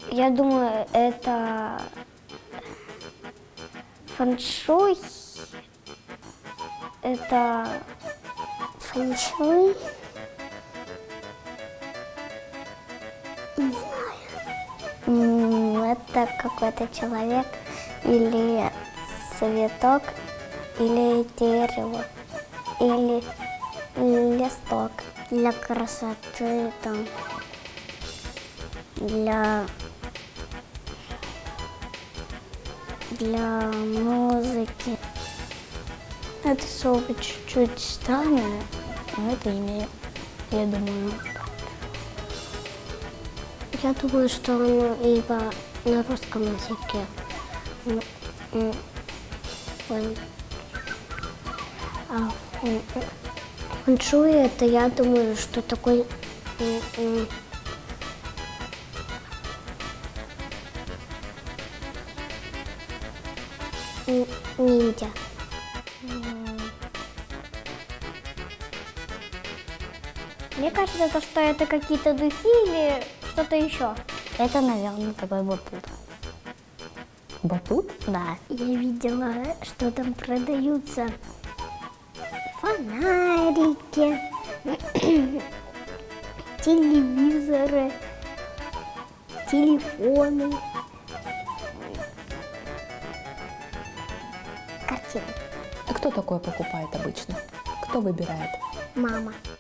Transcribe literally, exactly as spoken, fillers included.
Я думаю, это фэншуй. Это Фэншуй? Не знаю. Это какой-то человек или цветок, или дерево, или листок. Для красоты, там, для, для музыки. Это слово чуть-чуть странное, но это имеет, я думаю. Я думаю, что оно либо на русском языке. А фэншуй, это, я думаю, что такой ниндзя. Мне кажется, то, что это какие-то духи или что-то еще. Это, наверное, такой батут. Батут? Да. Я видела, что там продаются фонарики, телевизоры, телефоны, картины. А кто такое покупает обычно? Кто выбирает? Мама.